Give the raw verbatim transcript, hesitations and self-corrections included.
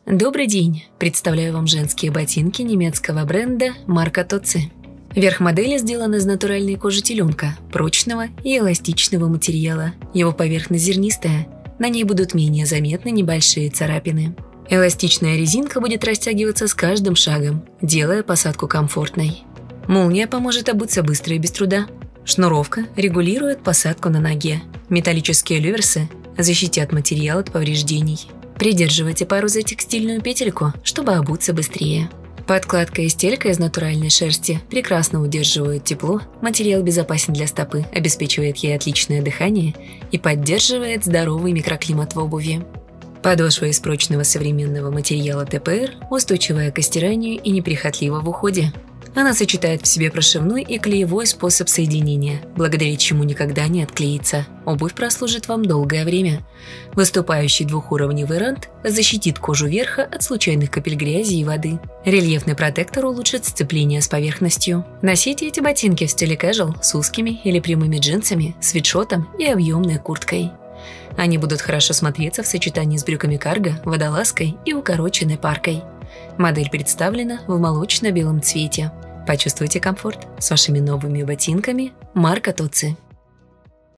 Добрый день! Представляю вам женские ботинки немецкого бренда марка Тоци. Верх модели сделан из натуральной кожи теленка, прочного и эластичного материала. Его поверхность зернистая, на ней будут менее заметны небольшие царапины. Эластичная резинка будет растягиваться с каждым шагом, делая посадку комфортной. Молния поможет обуться быстро и без труда. Шнуровка регулирует посадку на ноге. Металлические люверсы защитят материал от повреждений. Придерживайте пару за текстильную петельку, чтобы обуться быстрее. Подкладка и стелька из натуральной шерсти прекрасно удерживают тепло, материал безопасен для стопы, обеспечивает ей отличное дыхание и поддерживает здоровый микроклимат в обуви. Подошва из прочного современного материала тэ пэ эр, устойчивая к стиранию и неприхотлива в уходе. Она сочетает в себе прошивной и клеевой способ соединения, благодаря чему никогда не отклеится. Обувь прослужит вам долгое время. Выступающий двухуровневый рант защитит кожу верха от случайных капель грязи и воды. Рельефный протектор улучшит сцепление с поверхностью. Носите эти ботинки в стиле casual с узкими или прямыми джинсами, свитшотом и объемной курткой. Они будут хорошо смотреться в сочетании с брюками карго, водолазкой и укороченной паркой. Модель представлена в молочно-белом цвете. Почувствуйте комфорт с вашими новыми ботинками марка Тоци.